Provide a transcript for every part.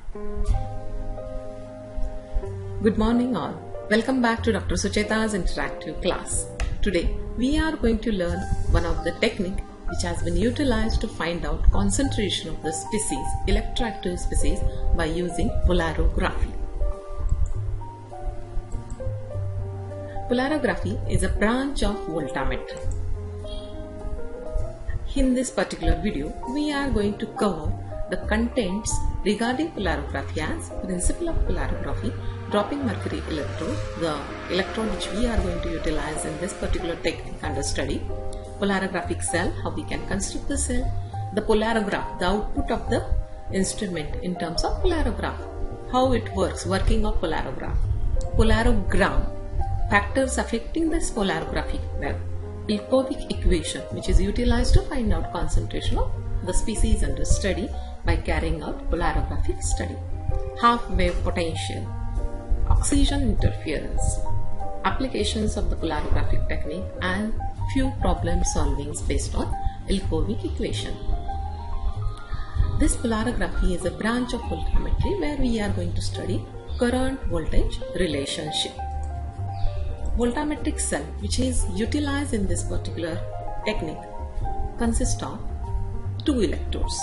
Good morning all. Welcome back to Dr. Sucheta's interactive class. Today we are going to learn one of the technique which has been utilized to find out concentration of the species, electroactive species, by using polarography. Polarography is a branch of voltammetry. In this particular video, we are going to cover the contents regarding polarography as principle of polarography, dropping mercury electrode, the electrode which we are going to utilize in this particular technique under study, polarographic cell, how we can construct the cell, the polarograph, the output of the instrument in terms of polarograph, how it works, working of polarograph, polarogram, factors affecting this polarographic web, Ilkovic equation which is utilized to find out concentration of the species under study by carrying out polarographic study, half wave potential, oxygen interference, applications of the polarographic technique, and few problem solvings based on Ilkovic equation. This polarography is a branch of voltammetry where we are going to study current voltage relationship. Voltammetric cell which is utilized in this particular technique consists of two electrodes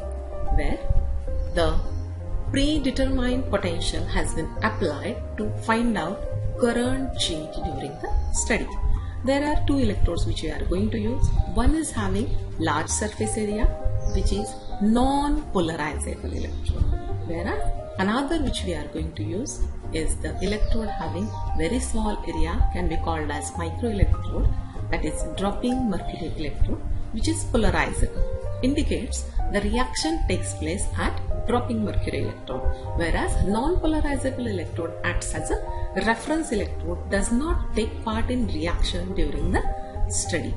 where the predetermined potential has been applied to find out current change during the study. There are two electrodes which we are going to use. One is having large surface area which is non-polarizable electrode, whereas another which we are going to use is the electrode having very small area, can be called as microelectrode, that is dropping mercury electrode, which is polarizable, indicates the reaction takes place at dropping mercury electrode, whereas non-polarizable electrode acts as a reference electrode, does not take part in reaction during the study.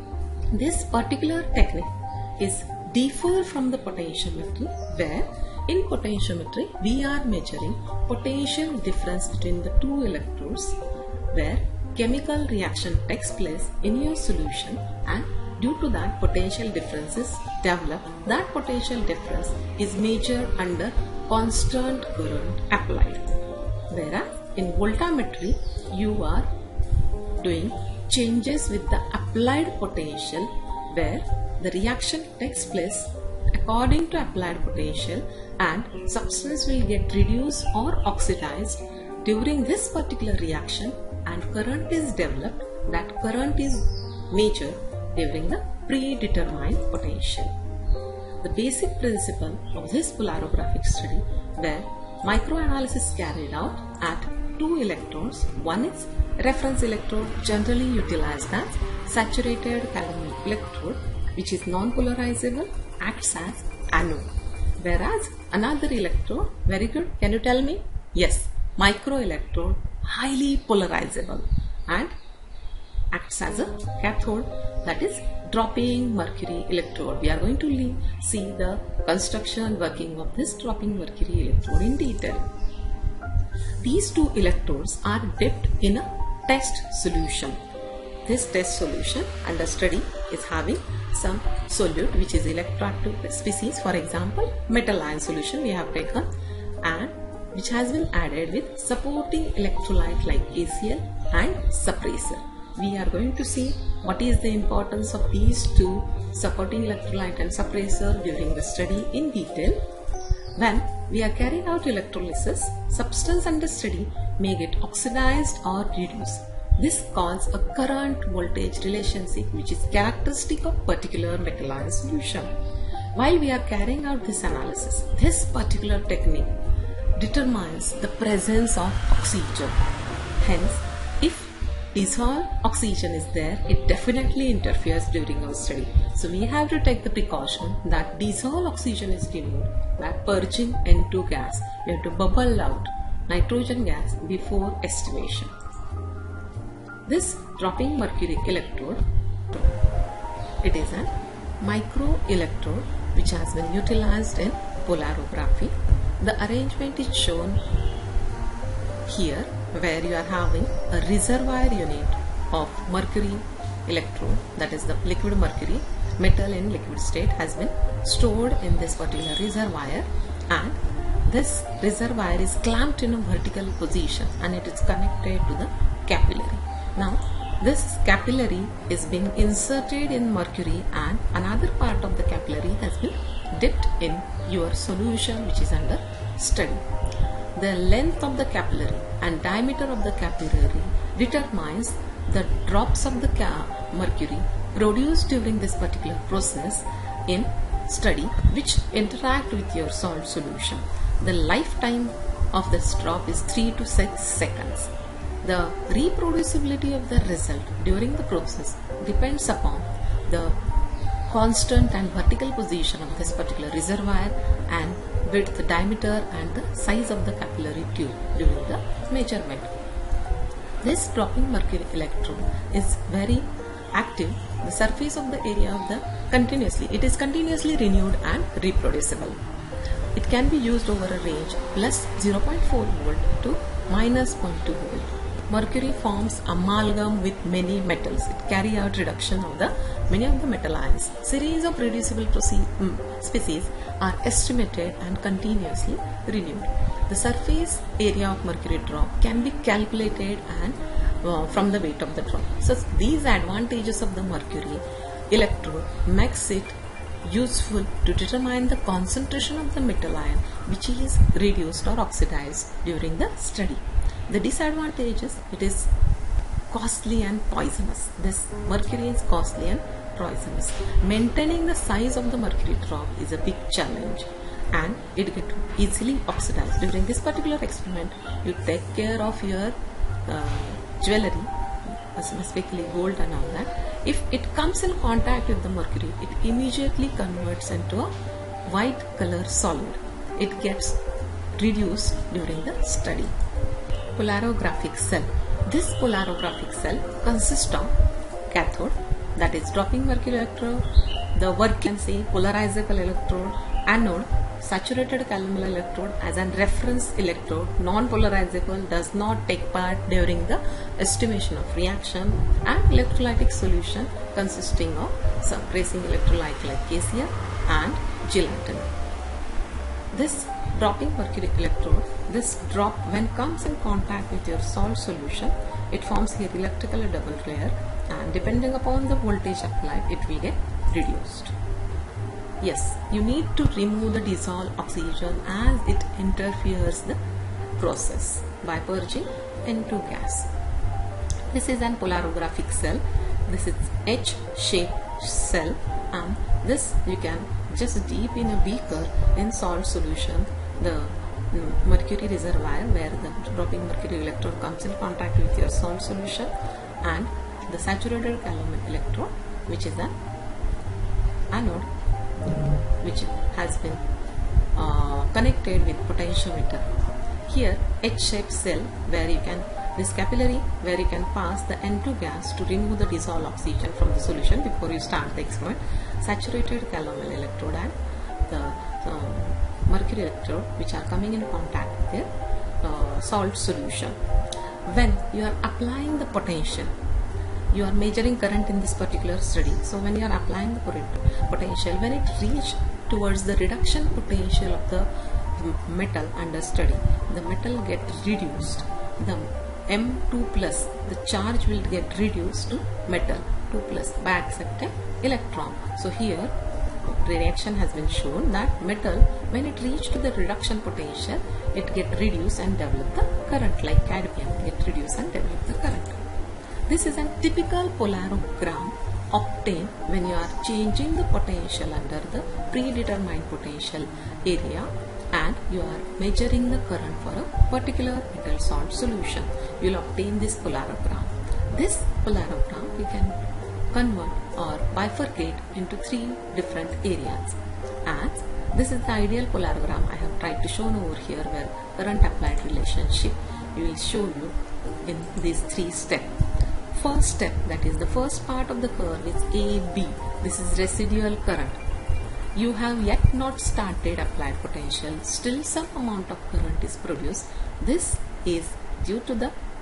This particular technique is different from the potentiometry, where in potentiometry we are measuring potential difference between the two electrodes, where chemical reaction takes place in your solution, and due to that potential differences develop. That potential difference is measured under constant current applied, whereas in voltammetry you are doing changes with the applied potential, where the reaction takes place according to applied potential and substance will get reduced or oxidized during this particular reaction, and current is developed. That current is measured during the predetermined potential. The basic principle of this polarographic study, where microanalysis carried out at two electrodes. One is reference electrode, generally utilized as saturated caloric electrode, which is non-polarizable, acts as anode, whereas another electrode, very good, can you tell me? Yes, microelectrode, highly polarizable and acts as a cathode, that is dropping mercury electrode. We are going to see the construction working of this dropping mercury electrode in detail. These two electrodes are dipped in a test solution. This test solution under study is having some solute which is electroactive species, for example metal ion solution we have taken, and which has been added with supporting electrolyte like KCl and suppressor. We are going to see what is the importance of these two, supporting electrolyte and suppressor, during the study in detail. When we are carrying out electrolysis, substance under study may get oxidized or reduced. This causes a current voltage relationship which is characteristic of particular metal ion solution. While we are carrying out this analysis, this particular technique determines the presence of oxygen. Hence, if dissolved oxygen is there, it definitely interferes during our study. So we have to take the precaution that dissolved oxygen is removed by purging N2 gas. We have to bubble out nitrogen gas before estimation. This dropping mercury electrode, it is a microelectrode which has been utilized in polarography. The arrangement is shown here, where you are having a reservoir unit of mercury electrode, that is the liquid mercury, metal in liquid state has been stored in this particular reservoir, and this reservoir is clamped in a vertical position and it is connected to the capillary. Now this capillary is being inserted in mercury and another part of the capillary has been dipped in your solution which is under study. The length of the capillary and diameter of the capillary determines the drops of the mercury produced during this particular process in study which interact with your salt solution. The lifetime of this drop is 3 to 6 seconds. The reproducibility of the result during the process depends upon the constant and vertical position of this particular reservoir and width, diameter and the size of the capillary tube during the measurement. This dropping mercury electrode is very active. The surface of the area of the it is continuously renewed and reproducible. It can be used over a range plus 0.4 volt to minus 0.2 volt. Mercury forms amalgam with many metals. It carries out reduction of the many of the metal ions. Series of reducible species are estimated and continuously renewed. The surface area of mercury drop can be calculated and from the weight of the drop. So these advantages of the mercury electrode makes it useful to determine the concentration of the metal ion which is reduced or oxidized during the study. The disadvantages, it is costly and poisonous. This mercury is costly and poisonous. Maintaining the size of the mercury drop is a big challenge and it gets easily oxidized. During this particular experiment, you take care of your jewelry, specifically gold and all that. If it comes in contact with the mercury, it immediately converts into a white color solid. It gets reduced during the study. Polarographic cell. This polarographic cell consists of cathode, that is dropping mercury electrode, the work can say polarizable electrode, anode, saturated calomel electrode as a reference electrode, non-polarizable, does not take part during the estimation of reaction, and electrolytic solution consisting of suppressing electrolyte like KCl and gelatin. This dropping mercury electrode, this drop when comes in contact with your salt solution, it forms here electrical double layer and depending upon the voltage applied, it will get reduced. Yes, you need to remove the dissolved oxygen as it interferes the process by purging N2 gas. This is an polarographic cell. This is H-shaped cell and this you can just dip in a beaker in salt solution the mercury reservoir where the dropping mercury electrode comes in contact with your salt solution and the saturated calomel electrode which is an anode which has been connected with potentiometer. Here H-shaped cell where you can this capillary where you can pass the N2 gas to remove the dissolved oxygen from the solution before you start the experiment. Saturated calomel electrode and the mercury electrode which are coming in contact with their salt solution. When you are applying the potential, you are measuring current in this particular study. So when you are applying the potential, when it reaches towards the reduction potential of the metal under study, the metal get reduced. The M2 plus, the charge will get reduced to metal 2 plus by accepting electron. So here reaction has been shown that metal when it reaches to the reduction potential, it get reduced and develop the current like cadmium get reduced and develop the current. This is a typical polarogram obtained when you are changing the potential under the predetermined potential area and you are measuring the current for a particular metal salt solution. You will obtain this polarogram. This polarogram you can convert or bifurcate into 3 different areas. As this is the ideal polarogram I have tried to show over here where current applied relationship you will show you in these 3 steps. First step, that is the first part of the curve is AB. This is residual current. You have yet not started applied potential, still some amount of current is produced. This is due to the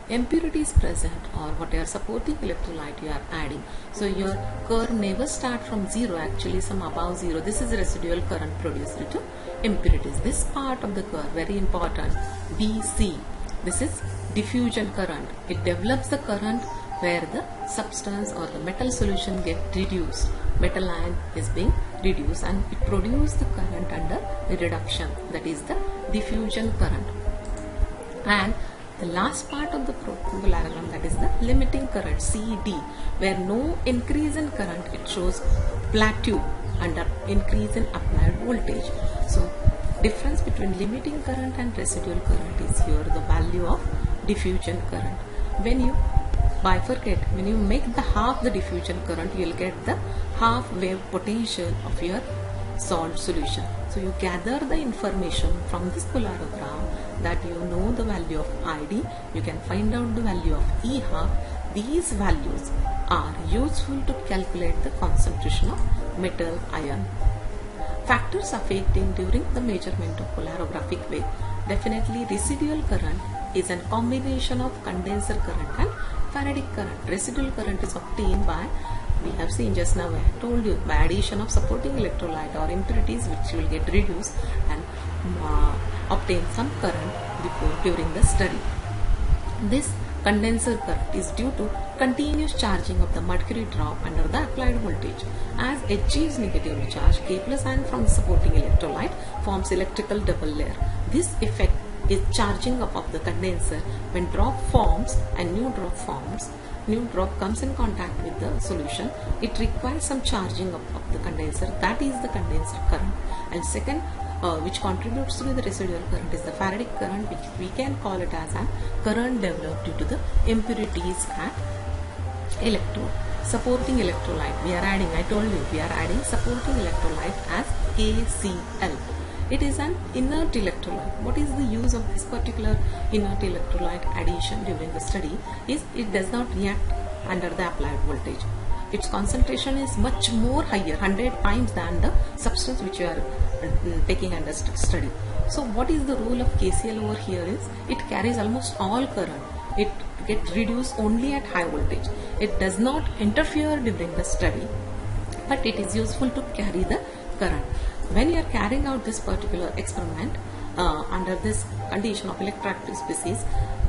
impurities present or whatever supporting electrolyte you are adding. So your curve never start from 0, actually some above 0. This is residual current produced due to impurities. This part of the curve very important, DC. This is diffusion current. It develops the current where the substance or the metal solution get reduced. Metal ion is being reduced and it produces the current under the reduction, that is the diffusion current. And the last part of the parallelogram, that is the limiting current, CD, where no increase in current, it shows plateau under increase in applied voltage. So difference between limiting current and residual current is here the value of diffusion current. When you bifurcate, when you make the half the diffusion current, you will get the half wave potential of your salt solution. So you gather the information from this polarigram that you know the value of ID, you can find out the value of E half. These values are useful to calculate the concentration of metal ion. Factors affecting during the measurement of polarographic wave. Definitely residual current is a combination of condenser current and Faraday current. Residual current is obtained by, we have seen just now, I told you, by addition of supporting electrolyte or impurities which will get reduced and obtain some current during the study. This condenser current is due to continuous charging of the mercury drop under the applied voltage. As Hg is negatively charged, K plus ion from the supporting electrolyte forms electrical double layer. This effect is charging up of the condenser. When drop forms and new drop comes in contact with the solution, it requires some charging up of the condenser, that is the condenser current. And second, which contributes to the residual current, is the Faraday current, which we can call it as a current developed due to the impurities at electrode. Supporting electrolyte, we are adding, I told you, we are adding supporting electrolyte as KCl. It is an inert electrolyte. What is the use of this particular inert electrolyte addition during the study is it does not react under the applied voltage. Its concentration is much more higher, 100 times than the substance which you are taking under study. So what is the role of KCl over here is it carries almost all current. It gets reduced only at high voltage. It does not interfere during the study, but it is useful to carry the current. When you are carrying out this particular experiment under this condition of electroactive species,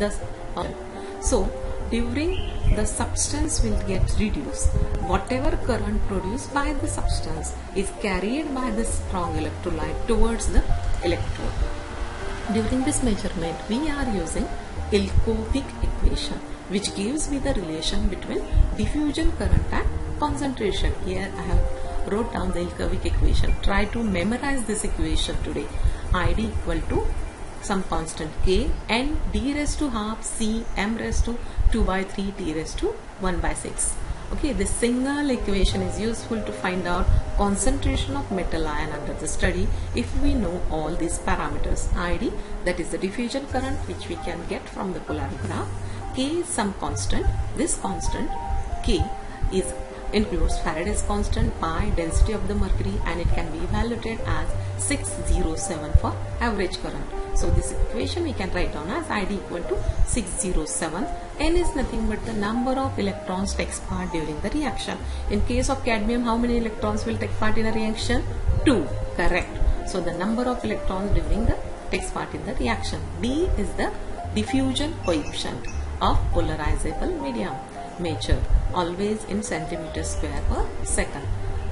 so during the substance will get reduced, whatever current produced by the substance is carried by the strong electrolyte towards the electrode. During this measurement, we are using Ilkovic equation, which gives me the relation between diffusion current and concentration. Here I have wrote down the Ilkovic equation. Try to memorize this equation today. ID equal to some constant K N D raised to half C M raised to 2 by 3 T raised to 1 by 6. Okay, this single equation is useful to find out concentration of metal ion under the study if we know all these parameters. ID, that is the diffusion current which we can get from the polarigraph. K is some constant. This constant K includes Faraday's constant by density of the mercury, and it can be evaluated as 607 for average current. So this equation we can write down as ID equal to 607. N is nothing but the number of electrons takes part during the reaction. In case of cadmium, how many electrons will take part in a reaction? 2. Correct. So the number of electrons during the takes part in the reaction. D is the diffusion coefficient of polarizable medium, measured always in centimeters square per second.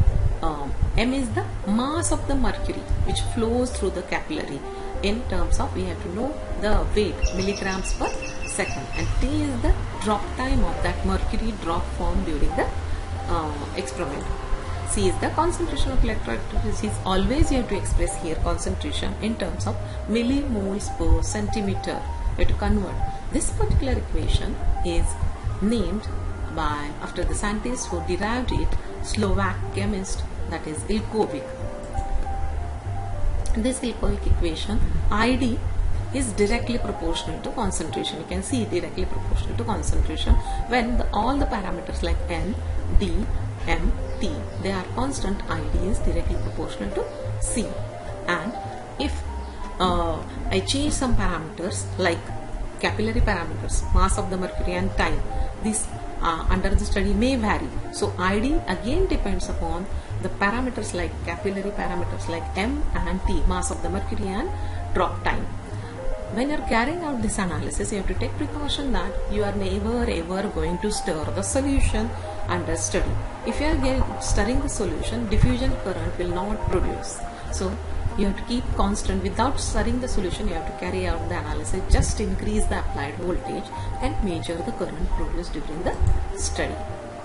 M is the mass of the mercury which flows through the capillary. In terms of, we have to know the weight, milligrams per second, and T is the drop time of that mercury drop formed during the experiment. C is the concentration of electroactivity. Always you have to express here concentration in terms of millimoles per centimeter. You have to convert. This particular equation is named by after the scientist who derived it, Slovak chemist, that is Ilkovic. This Ilkovic equation, ID is directly proportional to concentration. You can see directly proportional to concentration when all the parameters like N, D, M, T, they are constant. ID is directly proportional to C. And if I change some parameters like capillary parameters, mass of the mercury and time. These under the study may vary. So ID again depends upon the parameters like capillary parameters like M and T, mass of the mercury and drop time. When you are carrying out this analysis, you have to take precaution that you are never ever going to stir the solution under study. If you are stirring the solution, diffusion current will not produce. So you have to keep constant. Without stirring the solution, you have to carry out the analysis, just increase the applied voltage and measure the current produced during the study.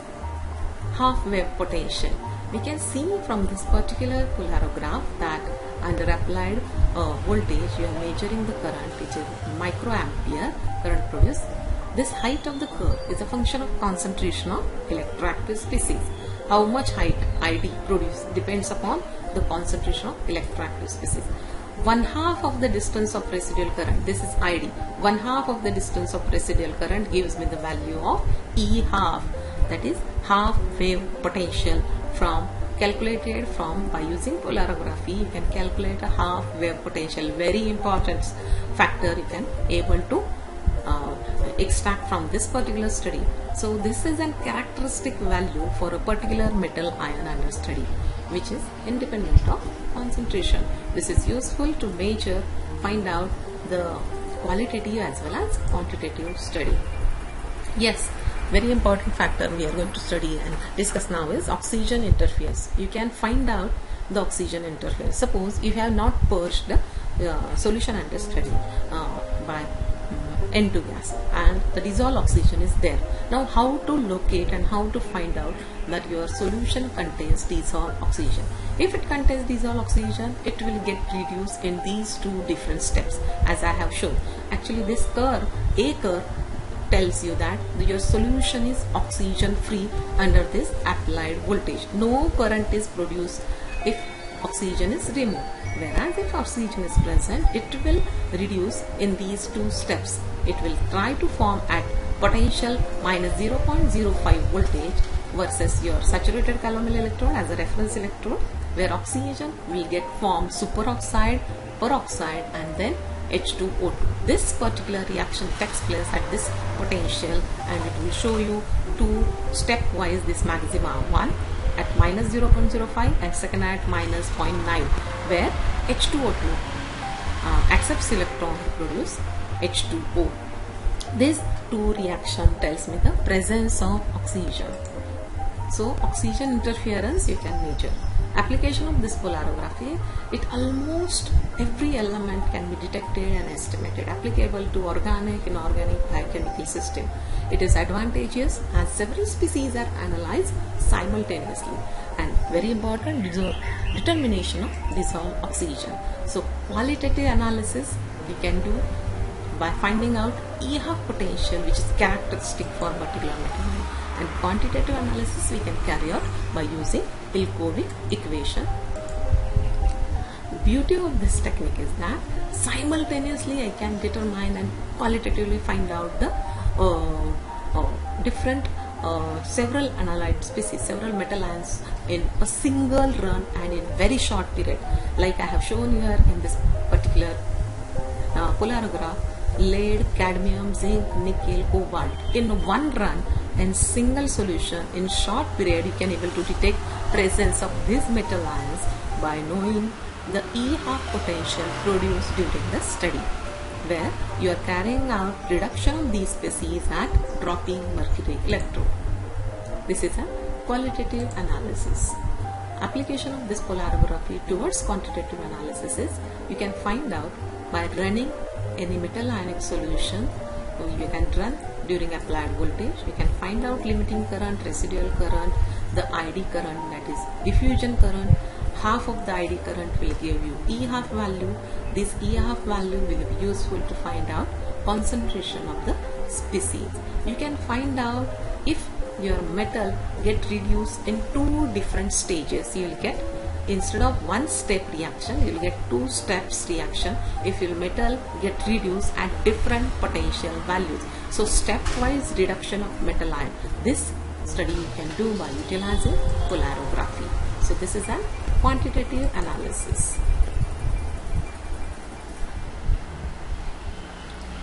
Half wave potential. We can see from this particular polarograph that under applied voltage you are measuring the current, which is microampere current produced. This height of the curve is a function of concentration of electroactive species. How much height ID produced depends upon the concentration of electroactive species. 1/2 of the distance of residual current, this is ID, 1/2 of the distance of residual current gives me the value of E half, that is half wave potential. From calculated from by using polarography, you can calculate a half wave potential. Very important factor you can able to extract from this particular study. So this is a characteristic value for a particular metal ion under study, which is independent of concentration. This is useful to measure, find out the qualitative as well as quantitative study. Yes, very important factor we are going to study and discuss now is oxygen interference. You can find out the oxygen interference. Suppose if you have not purged the solution under study by N2 gas and the dissolved oxygen is there. Now how to locate and how to find out that your solution contains dissolved oxygen? If it contains dissolved oxygen, it will get reduced in these two different steps as I have shown. Actually this curve, A curve, tells you that your solution is oxygen free under this applied voltage. No current is produced if oxygen is removed, whereas if oxygen is present, it will reduce in these two steps. It will try to form at potential minus 0.05 voltage versus your saturated calomel electrode as a reference electrode, where oxygen will get formed superoxide, peroxide and then H2O2. This particular reaction takes place at this potential and it will show you two stepwise this maxima, one at minus 0.05 and second at minus 0.9, where H2O2 accepts electron to produce H2O. This two reaction tells me the presence of oxygen. So oxygen interference you can measure. Application of this polarography, it almost every element can be detected and estimated, applicable to organic, inorganic, biochemical system. It is advantageous as several species are analyzed simultaneously, and very important determination of dissolved oxygen. So qualitative analysis we can do by finding out E half potential, which is characteristic for particular material, and quantitative analysis we can carry out by using Ilkovic equation. Beauty of this technique is that simultaneously I can determine and qualitatively find out the different several analyte species, several metal ions in a single run and in very short period, like I have shown here in this particular polarograph. Lead, cadmium, zinc, nickel, cobalt in one run and single solution in short period, you can able to detect presence of these metal ions by knowing the E half potential produced during the study, where you are carrying out reduction of these species at dropping mercury electrode. This is a qualitative analysis. Application of this polarography towards quantitative analysis is you can find out by running any metal ionic solution. You can run during applied voltage. You can find out limiting current, residual current, the ID current, that is diffusion current. Half of the ID current will give you E half value. This E half value will be useful to find out concentration of the species. You can find out if your metal get reduced in two different stages. You will get, instead of one step reaction, you will get two steps reaction if your metal get reduced at different potential values. So stepwise reduction of metal ion. This study you can do by utilizing polarography. So this is a quantitative analysis.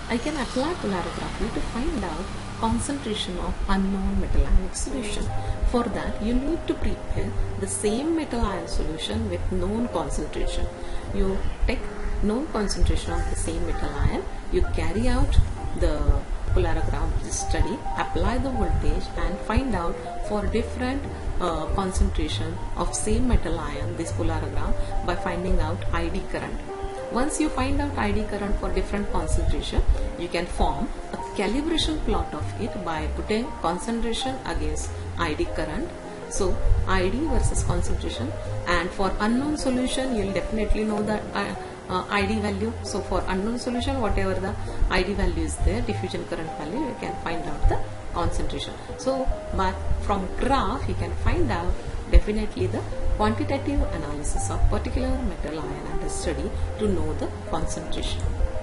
I can apply polarography to find out concentration of unknown metal ionic solution. For that, you need to prepare the same metal ion solution with known concentration. You take known concentration of the same metal ion, you carry out the polarography study, apply the voltage and find out for different concentration of same metal ion this polarogram by finding out ID current. Once you find out ID current for different concentration, you can form a calibration plot of it by putting concentration against ID current. So ID versus concentration, and for unknown solution you will definitely know the ID value. So for unknown solution, whatever the ID value is there, diffusion current value, you can find out the concentration. So but from graph you can find out definitely the quantitative analysis of particular metal ion under study to know the concentration.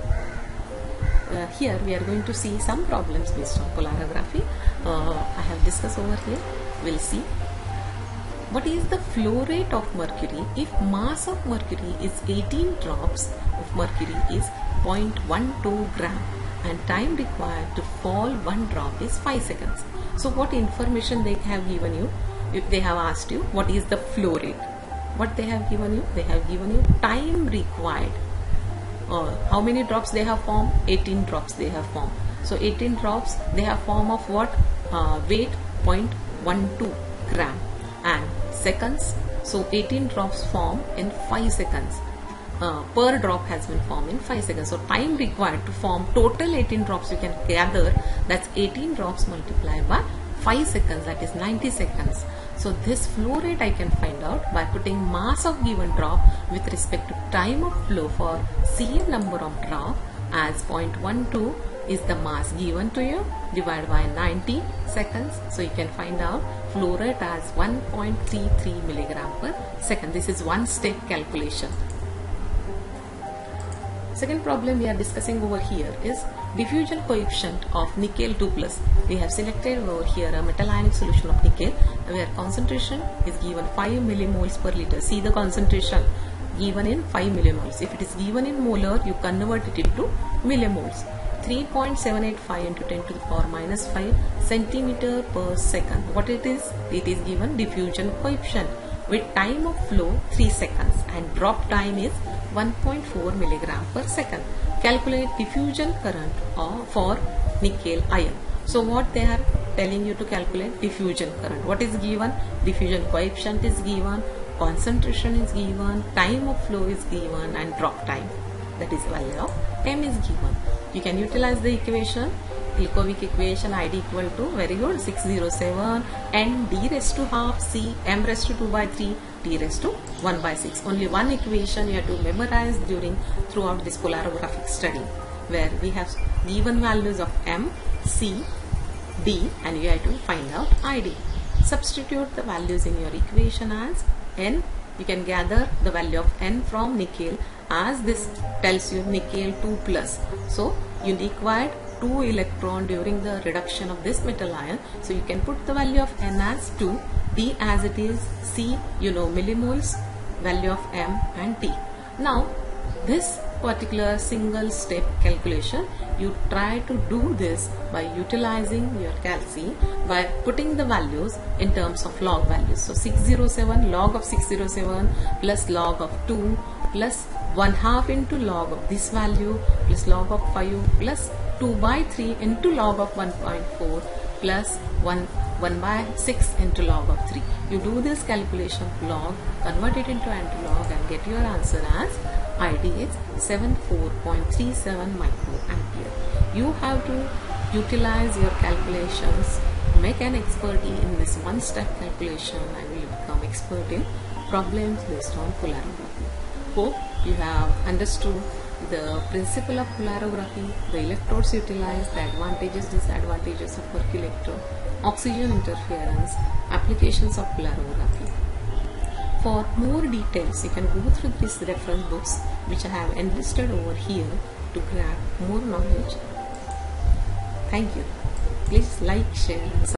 Here we are going to see some problems based on polarography. I have discussed over here. We'll see. What is the flow rate of mercury if mass of mercury is 18 drops of mercury is 0.12 gram and time required to fall 1 drop is 5 seconds. So what information they have given you? If they have asked you what is the flow rate, what they have given you? They have given you time required. How many drops they have formed? 18 drops they have formed. So 18 drops they have formed of what? Weight 0.12 gram and seconds. So 18 drops form in 5 seconds. Per drop has been formed in 5 seconds. So time required to form total 18 drops you can gather, that's 18 drops multiplied by 5 seconds, that is 90 seconds. So this flow rate I can find out by putting mass of given drop with respect to time of flow for same number of drop as 0.12 is the mass given to you divided by 90 seconds. So you can find out flow rate as 1.33 milligram per second. This is one step calculation. Second problem we are discussing over here is diffusion coefficient of nickel 2+. We have selected over here a metal ionic solution of nickel where concentration is given 5 millimoles per liter. See the concentration given in 5 millimoles. If it is given in molar, you convert it into millimoles. 3.785 into 10 to the power minus 5 centimeter per second. What it is? It is given diffusion coefficient with time of flow 3 seconds and drop time is 1.4 milligram per second. Calculate diffusion current for nickel ion. So what they are telling you to calculate? Diffusion current. What is given? Diffusion coefficient is given, concentration is given, time of flow is given and drop time, that is value of m is given. You can utilize the equation, Ilkovic equation, ID equal to, very good, 607 n d raised to half c m raised to 2 by 3 d raised to 1 by 6. Only one equation you have to memorize throughout this polarographic study, where we have given values of m, c, d and you have to find out ID. Substitute the values in your equation as n. You can gather the value of n from nickel as this tells you nickel 2+. So you required 2 electron during the reduction of this metal ion. So you can put the value of n as 2, d as it is, c you know millimoles, value of m and t. Now this particular single step calculation, you try to do this by utilizing your calci by putting the values in terms of log values. So 607 log of 607 plus log of 2 plus 1/2 into log of this value plus log of 5 plus 2 by 3 into log of 1.4 plus 1 by 6 into log of 3. You do this calculation log, convert it into antilog and get your answer as ID is 74.37 microampere. You have to utilize your calculations, make an expertise in this one step calculation and will become expert in problems based on polarography. Hope you have understood the principle of polarography, the electrodes utilized, the advantages, disadvantages of mercury electrode, oxygen interference, applications of polarography. For more details, you can go through these reference books which I have enlisted over here to grab more knowledge. Thank you. Please like, share and subscribe.